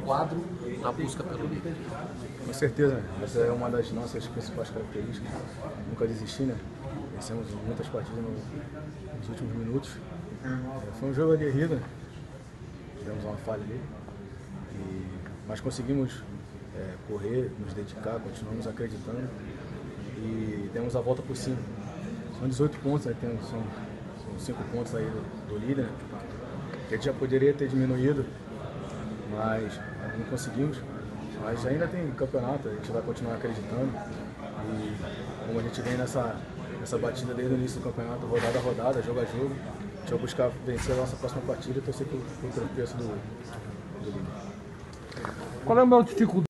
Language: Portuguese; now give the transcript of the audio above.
quadro na busca pelo líder. Com certeza, essa é uma das nossas principais características. Nunca desistir, né? Vencemos muitas partidas nos últimos minutos. Foi um jogo aguerrido, tivemos uma falha ali, mas conseguimos correr, nos dedicar, continuamos acreditando e demos a volta por cima. São 18 pontos, né? São 5 pontos aí do líder, que a gente já poderia ter diminuído, mas não conseguimos. Mas ainda tem campeonato, a gente vai continuar acreditando e como a gente vem nessa batida desde o início do campeonato, rodada a rodada, jogo a jogo, a gente vai buscar vencer a nossa próxima partida e torcer pelo tropeço do líder. Qual é a maior dificuldade?